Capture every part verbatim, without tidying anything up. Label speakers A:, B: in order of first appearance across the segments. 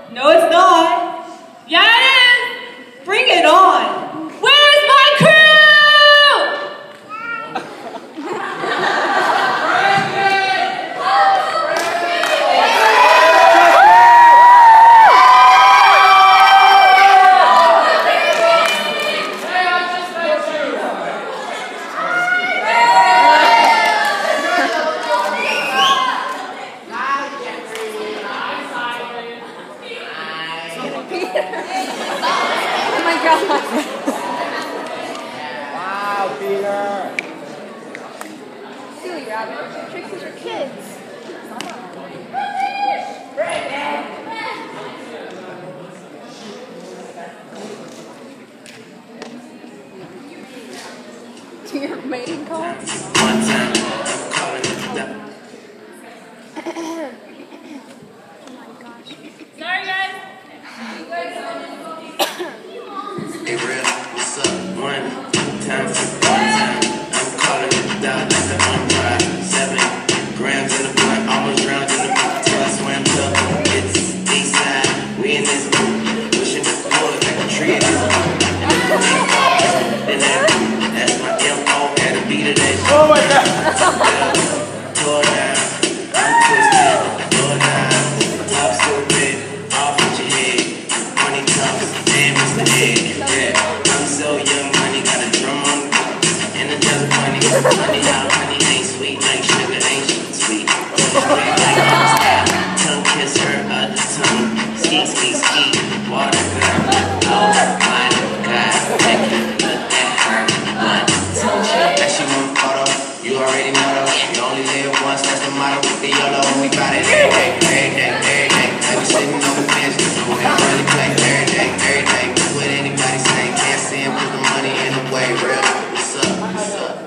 A: No, it's not. Yeah, it is. Bring it on. Where's my crew?
B: Wow, Peter!
C: Silly rabbit. Tricks are for kids. To your mating call?
D: One time, I'm calling it the
C: Oh my gosh.
A: Sorry, guys.
D: Hey, real, what's up? One time, one time, I'm calling it down like the umpire. Seven grams in the blunt, almost drowned in the book. Till I swam up, it's east side. We in this boot, pushing the floor like a tree in this boot. And if the thing falls, then that boot, that's my M O at the beat of that shit.
B: Oh my God!
D: Tore down, I'm twisted, tore down, top stupid, off with your head. Money tough, damn, it's the head. Yeah, I'm so young, money got a drum on the and the desert money. Money out, money ain't sweet like sugar, ain't sweet. Sweet like mustard, tongue kiss her other tongue. Ski, ski, ski, water girl. Oh my God, take a look at her butt. That she want photo, you already know though. You only live once, that's the motto with the YOLO. We bout it every day, every day, every day. Like we sitting on the bench, we don't really play every day, every day. What anybody say, can't see him put the money in the way. Real, what's up, what's up?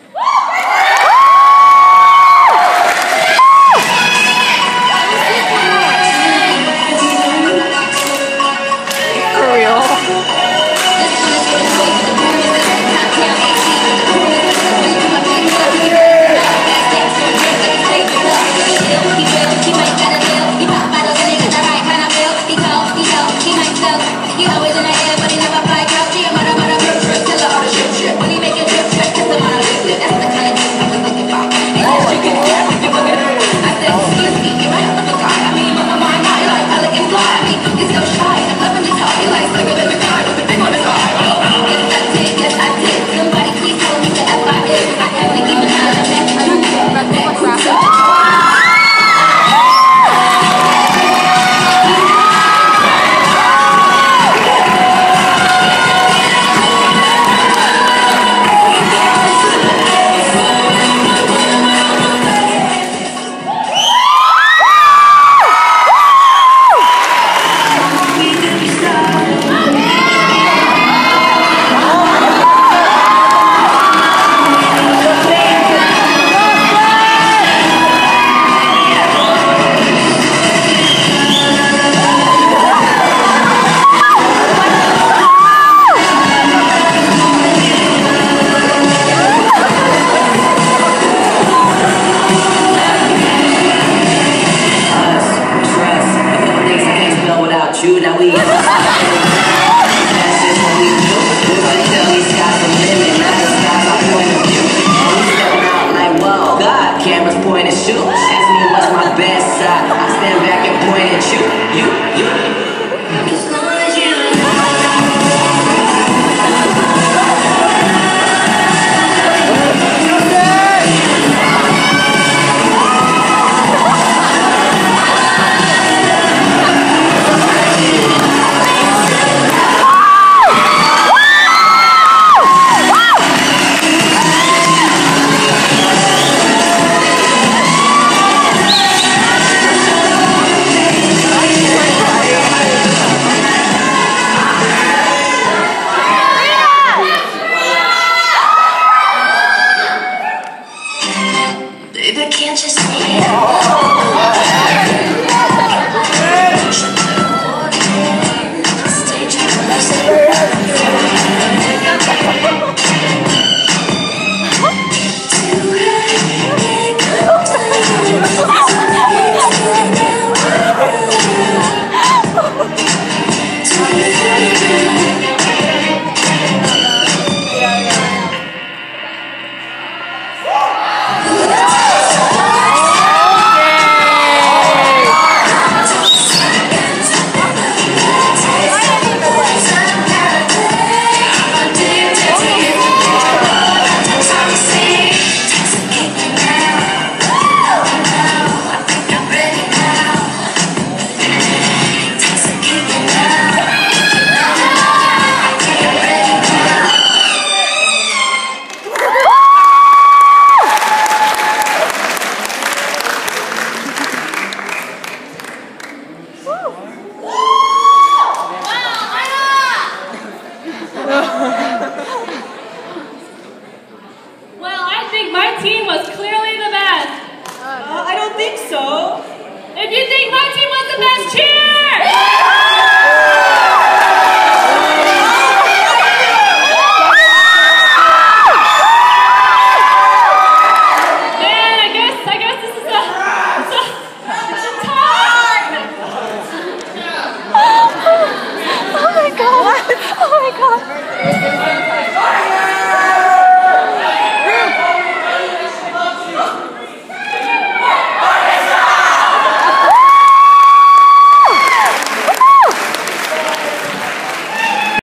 C: For real.
D: You, now we that's just what we do. Everybody tell me sky's the limit, now the sky's our point of view. We stepping out like, whoa, God, cameras point and shoot. Ask me what's my best side, I stand back and point at you, you, you. As long as you
A: Wow,